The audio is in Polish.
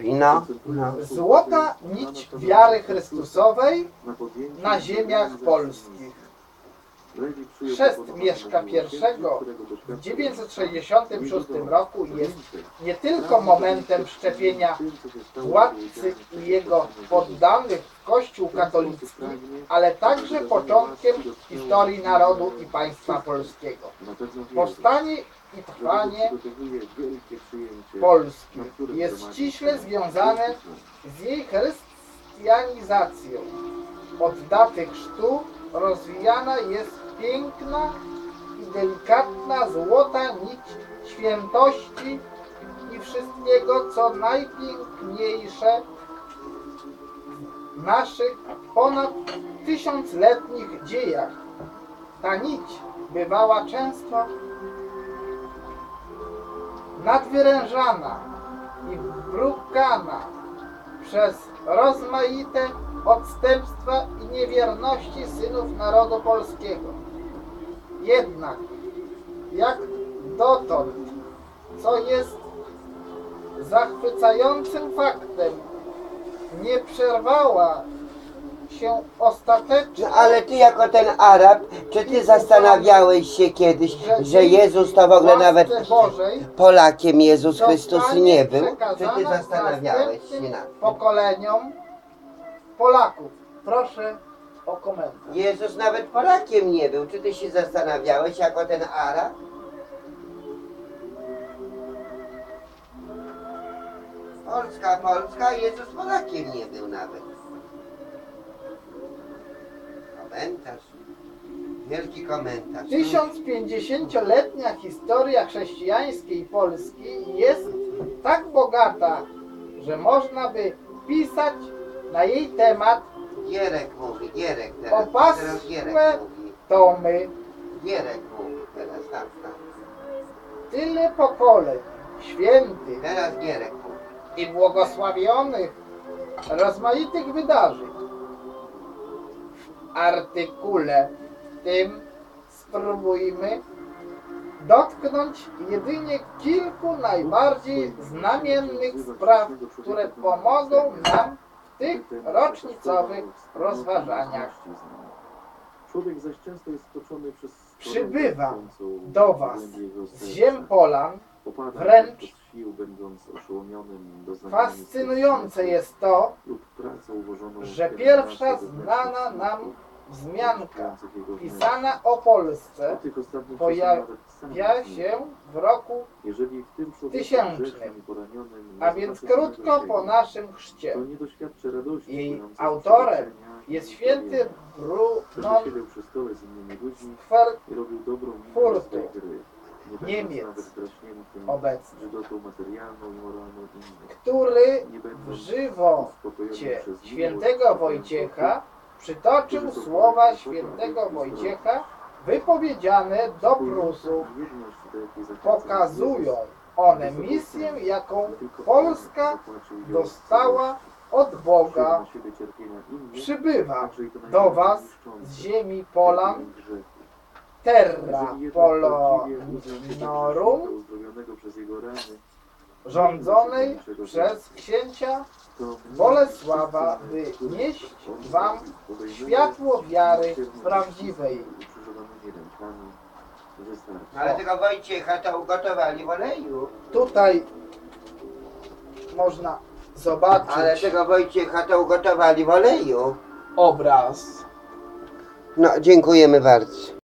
mówi, no. Złota nić wiary Chrystusowej na ziemiach polskich. Chrzest Mieszka I w 966 roku jest nie tylko momentem wszczepienia władcy i jego poddanych w Kościół katolicki, ale także początkiem historii narodu i państwa polskiego. Powstanie i trwanie Polski jest ściśle związane z jej chrystianizacją. Od daty chrztu rozwijana jest piękna i delikatna złota nić świętości i wszystkiego, co najpiękniejsze w naszych ponad tysiącletnich dziejach. Ta nić bywała często nadwyrężana i brukana przez rozmaite odstępstwa i niewierności synów narodu polskiego. Jednak, jak dotąd, co jest zachwycającym faktem, nie przerwała się ostatecznie. No ale ty jako ten Arab, czy ty zastanawiałeś się kiedyś, że Jezus to w ogóle nawet Polakiem Jezus Chrystus nie był? Czy ty zastanawiałeś się nad tym? Pokoleniom Polaków. Proszę o komentarz. Jezus nawet Polakiem nie był. Czy ty się zastanawiałeś jako ten Arab? Polska, Jezus Polakiem nie był nawet. Komentarz. Wielki komentarz. 1050-letnia historia chrześcijańskiej Polski jest tak bogata, że można by pisać na jej temat Gierek mówi, Gierek teraz. opasłe Teraz Gierek mówi. tomy. Gierek mówi teraz, tak. Tyle pokoleń świętych Teraz Gierek mówi. i błogosławionych rozmaitych wydarzeń. W artykule tym spróbujmy dotknąć jedynie kilku najbardziej znamiennych spraw, które pomogą nam w tych rocznicowych rozważaniach. Przybywam do Was z ziem Polan. Wręcz fascynujące jest to, że pierwsza znana nam wzmianka pisana o Polsce pojawia się w roku 1000, a więc krótko po naszym chrzcie. Jej autorem jest święty Brunon z Frankfurtu, Niemiec obecny, który w żywocie świętego Wojciecha przytoczył słowa świętego Wojciecha wypowiedziane do Prusów. Pokazują one misję, jaką Polska dostała od Boga. Przybywa do Was z ziemi Polan, Terra Polonorum, rządzonej przez księcia Bolesława, by nieść Wam światło wiary prawdziwej. Ale tego Wojciecha to ugotowali w oleju. Tutaj można zobaczyć Ale tego Wojciecha to ugotowali w oleju. obraz. No, dziękujemy bardzo.